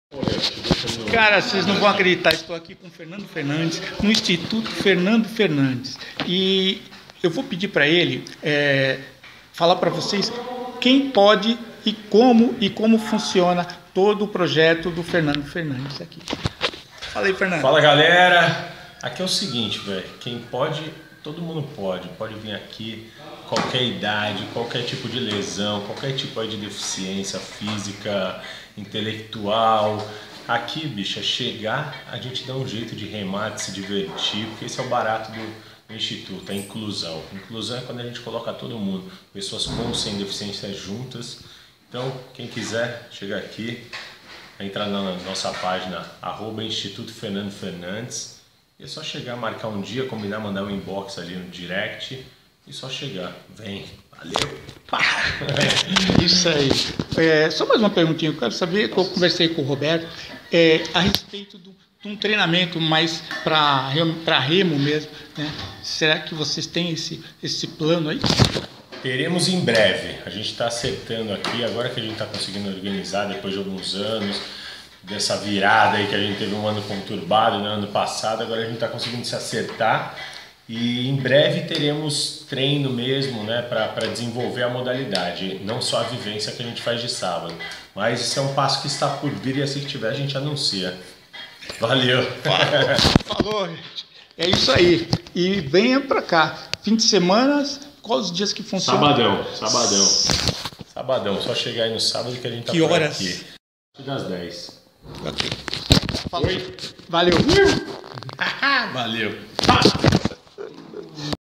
Cara, vocês não vão acreditar, estou aqui com o Fernando Fernandes, no Instituto Fernando Fernandes. E eu vou pedir para ele falar para vocês quem pode e como funciona todo o projeto do Fernando Fernandes aqui. Fala aí, Fernando. Fala, galera. Aqui é o seguinte, velho. Quem pode, todo mundo pode vir aqui, qualquer idade, qualquer tipo de lesão, qualquer tipo de deficiência física, intelectual. Aqui, bicho, é chegar, a gente dá um jeito de remar, de se divertir, porque esse é o barato do Instituto, a inclusão. Inclusão é quando a gente coloca todo mundo, pessoas com ou sem deficiência juntas. Então, quem quiser chegar aqui, entrar na nossa página @Instituto Fernando Fernandes, e é só chegar, marcar um dia, combinar, mandar um inbox ali no direct e só chegar. Vem, valeu! Isso aí. Só mais uma perguntinha, eu quero saber, que eu conversei com o Roberto, a respeito de um treinamento mais para remo mesmo, né? Será que vocês têm esse plano aí? Teremos em breve. A gente está acertando aqui, agora que a gente está conseguindo organizar, depois de alguns anos, dessa virada aí que a gente teve um ano conturbado no ano passado, agora a gente está conseguindo se acertar e em breve teremos treino mesmo, né, para desenvolver a modalidade, não só a vivência que a gente faz de sábado, mas isso é um passo que está por vir e assim que tiver a gente anuncia. Valeu! Falou, gente. É isso aí. E venha para cá. Fim de semana, quais os dias que funcionam? Sabadão. Só chegar aí no sábado que a gente tá por horas? Aqui. Das 10. Ok. Falou. Valeu. Valeu.